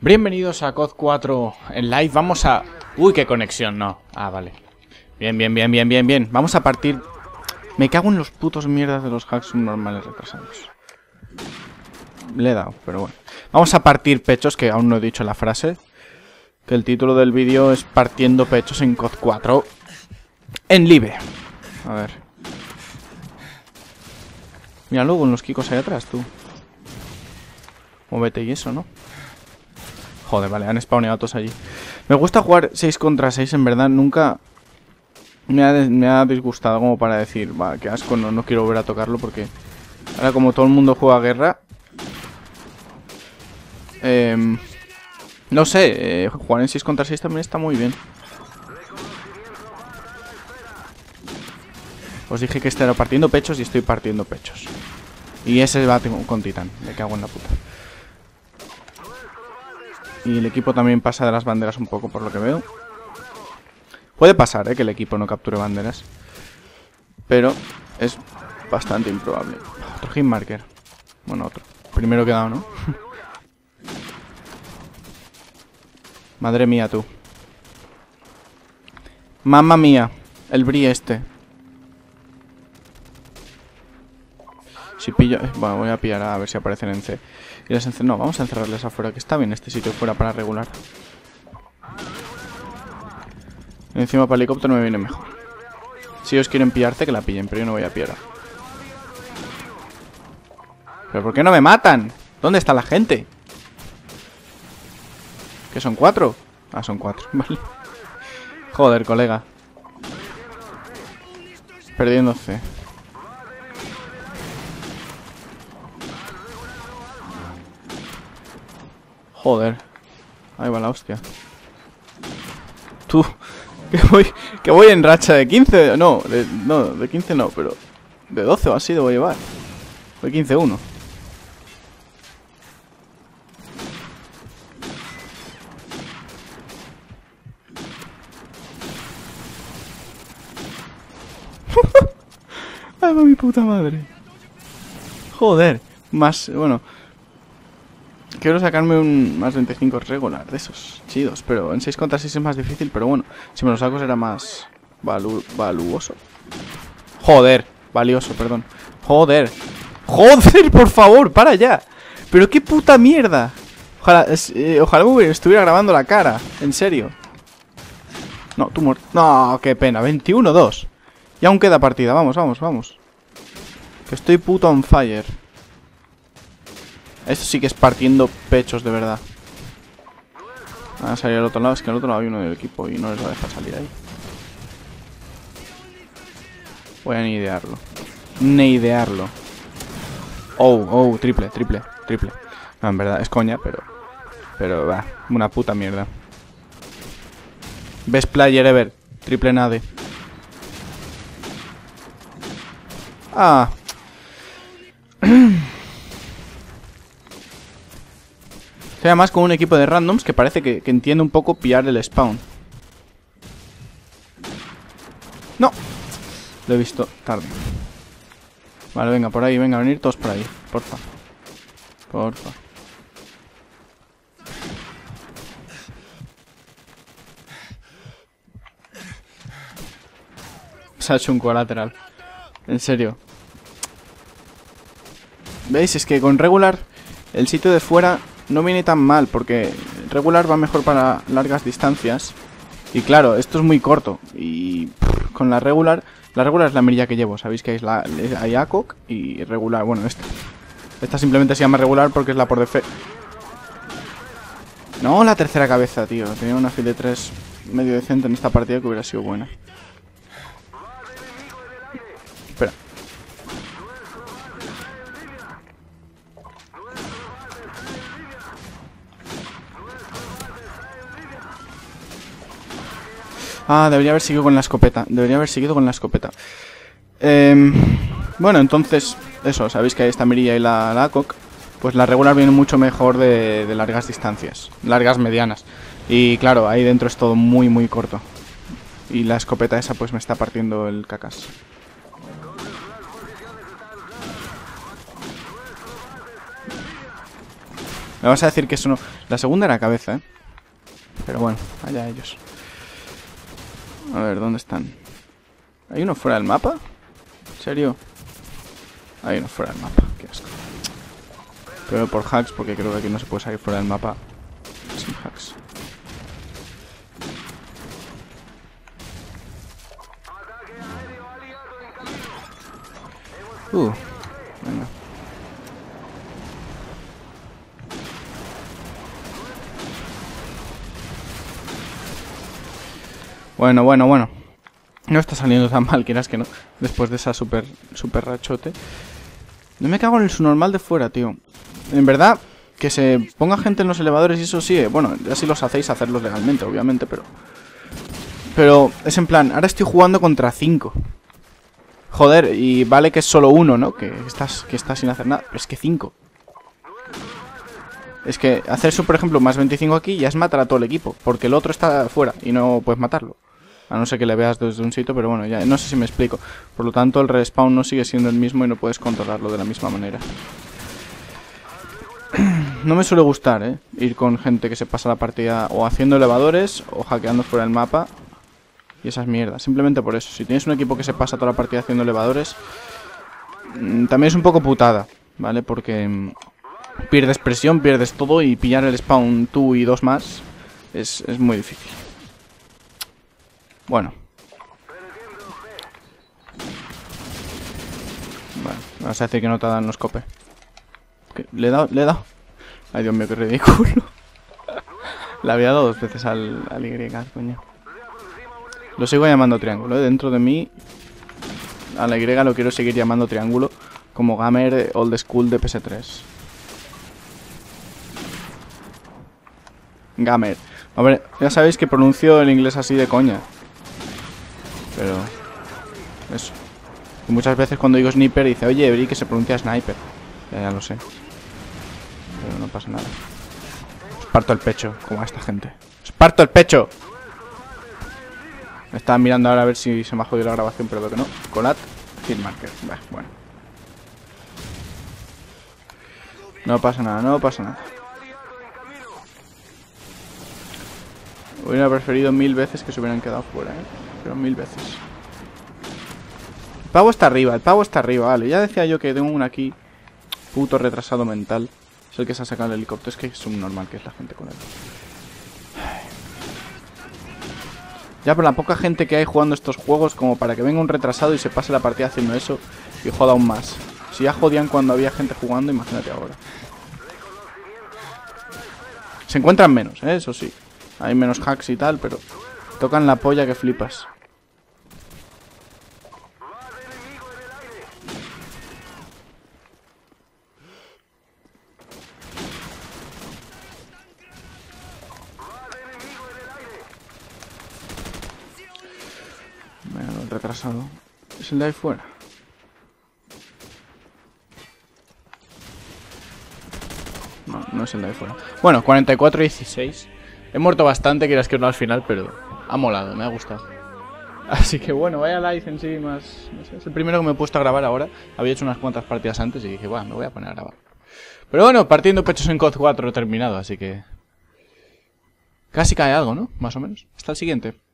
Bienvenidos a COD 4 en live. Vamos a... Uy, qué conexión, no. Ah, vale. Bien. Vamos a partir... Me cago en los putos mierdas de los hacks normales retrasados. Le he dado, pero bueno. Vamos a partir pechos, que aún no he dicho la frase. Que el título del vídeo es Partiendo pechos en COD 4 en live. A ver. Mira luego en los kikos ahí atrás, tú. Móvete y eso, ¿no? Joder, vale, han spawneado todos allí. Me gusta jugar 6 contra 6, en verdad. Nunca me ha disgustado como para decir, va, qué asco, no quiero volver a tocarlo porque ahora como todo el mundo juega guerra, no sé, jugar en 6 contra 6 también está muy bien. Os dije que este era partiendo pechos y estoy partiendo pechos. Y ese va con Titán, me cago en la puta. Y el equipo también pasa de las banderas un poco, por lo que veo. Puede pasar, que el equipo no capture banderas. Pero es bastante improbable. Otro hit marker. Bueno, otro. Primero quedado, ¿no? Madre mía, tú. Mamma mía. El bri este. Si pillo... Bueno, voy a pillar a ver si aparecen en C. Y les no, vamos a encerrarles afuera, que está bien este sitio fuera para regular. Y encima para el helicóptero me viene mejor. Si ellos quieren pillarte, que la pillen, pero yo no voy a pillar. ¿Pero por qué no me matan? ¿Dónde está la gente? ¿Qué son 4? Ah, son 4, vale. Joder, colega. Perdiendo C. Joder. Ahí va la hostia. Tú. Que voy en racha de 15. No, de 15 no, pero de 12 o así debo llevar. De 15-1. Ay, va mi puta madre. Joder. Más, bueno. Quiero sacarme un más 25 regular de esos chidos, pero en 6 contra 6 es más difícil, pero bueno, si me lo saco será más valuoso. Joder, valioso, perdón. Joder, por favor, para ya. Pero qué puta mierda. Ojalá me estuviera grabando la cara, en serio. No, tú muerto. No, qué pena, 21-2. Y aún queda partida, vamos. Que estoy puto on fire. Esto sí que es partiendo pechos de verdad. Van a salir al otro lado. Es que al otro lado hay uno del equipo y no les va a dejar salir ahí. Voy a neidearlo. Oh, triple. No, en verdad, es coña, pero va, una puta mierda. Best player ever. Triple nade. Ah. Estoy además con un equipo de randoms que parece que entiende un poco pillar el spawn. ¡No! Lo he visto tarde. Vale, venga, por ahí, venga, venir todos por ahí. Porfa. Se ha hecho un colateral. En serio. ¿Veis? Es que con regular el sitio de fuera no viene tan mal, porque regular va mejor para largas distancias. Y claro, esto es muy corto. Y con la regular es la mirilla que llevo. Sabéis que hay ACOG y regular. Bueno, esta simplemente se llama regular porque es la por defecto. No, la tercera cabeza, tío. Tenía una fila de 3 medio decente en esta partida que hubiera sido buena. Espera. Ah, debería haber seguido con la escopeta. Bueno, entonces, eso, sabéis que hay esta mirilla y la ACOG. Pues la regular viene mucho mejor de largas distancias. Largas, medianas. Y claro, ahí dentro es todo muy corto. Y la escopeta esa pues me está partiendo el cacas. Me vas a decir que eso no... La segunda era cabeza, ¿eh? Pero bueno, allá ellos. A ver, ¿dónde están? ¿Hay uno fuera del mapa? ¿En serio? Hay uno fuera del mapa, qué asco. Pero por hacks, porque creo que aquí no se puede salir fuera del mapa sin hacks. Venga. Bueno. No está saliendo tan mal, quieras que no. Después de esa super rachote. No me cago en el subnormal de fuera, tío. En verdad, que se ponga gente en los elevadores y eso sí, bueno, ya si los hacéis, hacerlos legalmente, obviamente, pero es en plan, ahora estoy jugando contra 5. Joder, y vale que es solo uno, ¿no? Que estás sin hacer nada. Pero es que 5. Es que hacer eso, por ejemplo, más 25 aquí ya es matar a todo el equipo. Porque el otro está fuera y no puedes matarlo. A no ser que le veas desde un sitio, pero bueno, ya no sé si me explico. Por lo tanto, el respawn no sigue siendo el mismo y no puedes controlarlo de la misma manera. No me suele gustar, ir con gente que se pasa la partida o haciendo elevadores o hackeando fuera del mapa. Y esas mierdas, simplemente por eso. Si tienes un equipo que se pasa toda la partida haciendo elevadores, también es un poco putada, ¿vale? Porque pierdes presión, pierdes todo y pillar el spawn tú y 2 más es muy difícil. Bueno. Vale, me vas a decir que no te dan los cope. ¿Le he dado? Ay, Dios mío, qué ridículo. Le había dado 2 veces al Y, coño. Lo sigo llamando triángulo, ¿eh? Dentro de mí a la Y lo quiero seguir llamando triángulo, como gamer old school de PS3. Gamer. A ver, ya sabéis que pronuncio el inglés así de coña. Pero... eso. Y muchas veces cuando digo sniper dice, oye, Evri, que se pronuncia sniper. Ya lo sé. Pero no pasa nada. Os parto el pecho, como a esta gente. ¡Os parto el pecho! Me estaba mirando ahora a ver si se me ha jodido la grabación, pero veo que no. Colat, hitmarker. Bueno. No pasa nada, no pasa nada. Hubiera preferido 1000 veces que se hubieran quedado fuera, pero 1000 veces. El pavo está arriba, vale. Ya decía yo que tengo uno aquí, puto retrasado mental. Es el que se ha sacado el helicóptero. Es que es un normal que es la gente con él. Ya por la poca gente que hay jugando estos juegos, como para que venga un retrasado y se pase la partida haciendo eso y joda aún más. Si ya jodían cuando había gente jugando, imagínate ahora. Se encuentran menos, eso sí. Hay menos hacks y tal, pero tocan la polla que flipas. Bueno, el retrasado es el de ahí fuera. No es el de ahí fuera. Bueno, 44-16. He muerto bastante, quieras que no al final, pero ha molado, me ha gustado. Así que bueno, vaya live en sí más... No sé, es el primero que me he puesto a grabar ahora. Había hecho unas cuantas partidas antes y dije, bueno, me voy a poner a grabar. Pero bueno, partiendo pechos en COD 4 he terminado, así que... casi cae algo, ¿no? Más o menos. Hasta el siguiente.